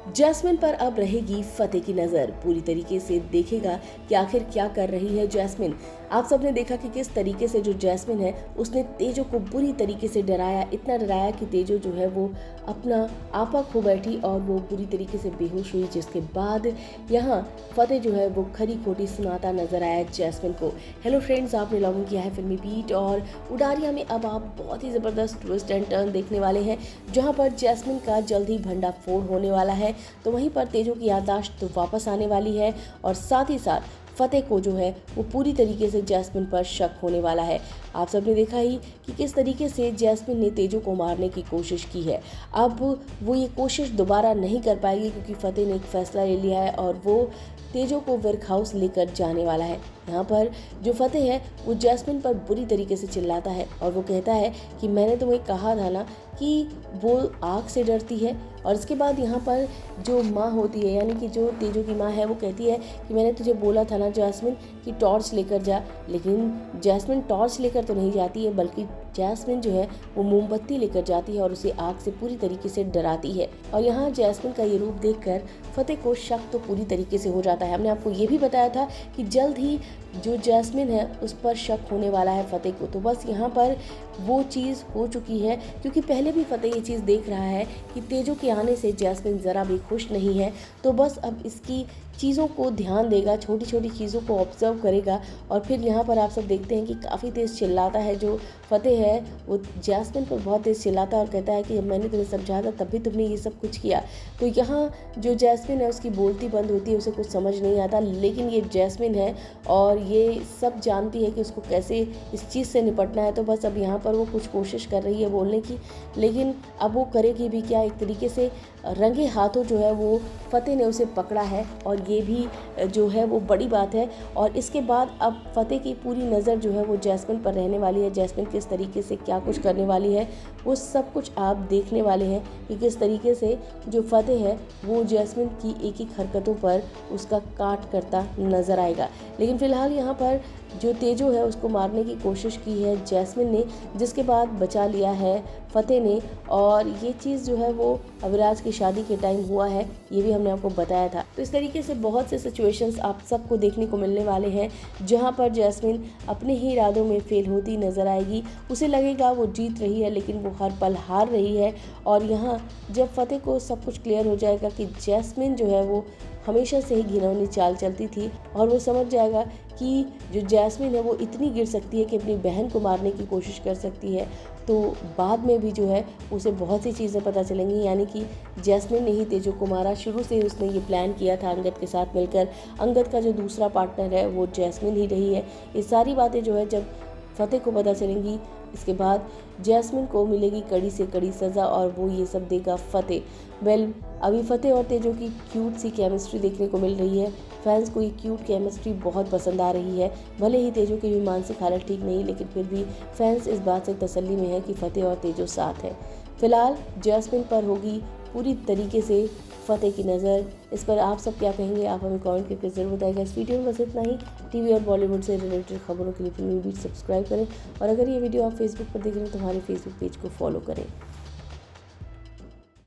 Jasmine पर अब रहेगी फतेह की नजर। पूरी तरीके से देखेगा कि आखिर क्या कर रही है जैस्मिन। आप सबने देखा कि किस तरीके से जो जैस्मिन है उसने तेजो को बुरी तरीके से डराया, इतना डराया कि तेजो जो है वो अपना आपा खो बैठी और वो बुरी तरीके से बेहोश हुई, जिसके बाद यहाँ फतेह जो है वो खरी खोटी सुनाता नजर आया जैस्मिन को। हेलो फ्रेंड्स, आपने लॉगिन किया है फिल्मी बीट और उडारिया में अब आप बहुत ही ज़बरदस्त ट्विस्ट एंड टर्न देखने वाले हैं, जहाँ पर जैस्मिन का जल्द ही भंडाफोड़ होने वाला है। तो वहीं पर तेजो की याददाश्त तो वापस आने वाली है और साथ ही साथ फतेह को जो है वो पूरी तरीके से जैस्मिन पर शक होने वाला है। आप सबने देखा ही कि किस तरीके से जैस्मिन ने तेजो को मारने की कोशिश की है। अब वो ये कोशिश दोबारा नहीं कर पाएगी क्योंकि फतेह ने एक फैसला ले लिया है और वो तेजो को वर्क हाउस लेकर जाने वाला है। यहाँ पर जो फतेह है वो जैस्मिन पर बुरी तरीके से चिल्लाता है और वो कहता है कि मैंने तुम्हें कहा था ना कि वो आग से डरती है। और इसके बाद यहाँ पर जो माँ होती है, यानी कि जो तेजो की माँ है, वो कहती है कि मैंने तुझे बोला था ना जैस्मिन कि टॉर्च लेकर जा। लेकिन जैस्मिन टॉर्च लेकर तो नहीं जाती है, बल्कि जैस्मिन जो है वो मोमबत्ती लेकर जाती है और उसे आग से पूरी तरीके से डराती है। और यहाँ जैस्मिन का ये रूप देखकर फतेह को शक तो पूरी तरीके से हो जाता है। हमने आपको ये भी बताया था कि जल्द ही जो जैस्मिन है उस पर शक होने वाला है फतेह को। तो बस यहाँ पर वो चीज़ हो चुकी है, क्योंकि पहले भी फतेह ये चीज़ देख रहा है कि तेजो के आने से जैस्मिन ज़रा भी खुश नहीं है। तो बस अब इसकी चीज़ों को ध्यान देगा, छोटी छोटी चीज़ों को ऑब्जर्व करेगा। और फिर यहाँ पर आप सब देखते हैं कि काफ़ी तेज़ चिल्लाता है जो फतेह है, वो जैस्मिन पर बहुत तेज़ चिल्लाता है और कहता है कि मैंने तुम्हें समझाया था तब भी तुमने ये सब कुछ किया। तो यहाँ जो जैस्मिन है उसकी बोलती बंद होती है, उसे कुछ समझ नहीं आता। लेकिन ये जैस्मिन है और ये सब जानती है कि उसको कैसे इस चीज़ से निपटना है। तो बस अब यहाँ पर वो कुछ कोशिश कर रही है बोलने की, लेकिन अब वो करेगी भी क्या। एक तरीके से रंगे हाथों जो है वो फतेह ने उसे पकड़ा है और ये भी जो है वो बड़ी बात है। और इसके बाद अब फतेह की पूरी नज़र जो है वो जैस्मिन पर रहने वाली है। जैस्मिन किस तरीके से क्या कुछ करने वाली है वो सब कुछ आप देखने वाले हैं कि किस तरीके से जो फतेह है वो जैस्मिन की एक एक हरकतों पर उसका काट करता नज़र आएगा। लेकिन फ़िलहाल यहाँ पर जो तेजो है उसको मारने की कोशिश की है जैस्मिन ने, जिसके बाद बचा लिया है फतेह ने। और ये चीज़ जो है वो अविराज की शादी के टाइम हुआ है, ये भी हमने आपको बताया था। तो इस तरीके से बहुत से सिचुएशंस आप सबको देखने को मिलने वाले हैं जहां पर जैस्मिन अपने ही इरादों में फेल होती नज़र आएगी। उसे लगेगा वो जीत रही है लेकिन वो हर पल हार रही है। और यहाँ जब फतेह को सब कुछ क्लियर हो जाएगा कि जैस्मिन जो है वो हमेशा से ही घिनौनी चाल चलती थी और वो समझ जाएगा कि जो जैस्मिन है वो इतनी गिर सकती है कि अपनी बहन को मारने की कोशिश कर सकती है, तो बाद में भी जो है उसे बहुत सी चीज़ें पता चलेंगी। यानी कि जैस्मिन ने ही तेजो को मारा, शुरू से उसने ये प्लान किया था अंगद के साथ मिलकर। अंगद का जो दूसरा पार्टनर है वो जैस्मिन ही रही है। ये सारी बातें जो है जब फतेह को पता चलेंगी, इसके बाद जैस्मिन को मिलेगी कड़ी से कड़ी सज़ा और वो ये सब देगा फतेह। अभी फतेह और तेजो की क्यूट सी केमिस्ट्री देखने को मिल रही है। फैंस को ये क्यूट केमिस्ट्री बहुत पसंद आ रही है। भले ही तेजो की भी मानसिक हालत ठीक नहीं, लेकिन फिर भी फैंस इस बात से तसल्ली में है कि फतेह और तेजो साथ है। फिलहाल जैस्मिन पर होगी पूरी तरीके से फतेह की नज़र। इस पर आप सब क्या कहेंगे, आप हमें कमेंट करके ज़रूर बताइएगा। इस वीडियो में बस इतना ही। टीवी और बॉलीवुड से रिलेटेड खबरों के लिए फिल्मी बीट सब्सक्राइब करें और अगर ये वीडियो आप फेसबुक पर देख रहे हैं तो हमारे फेसबुक पेज को फॉलो करें।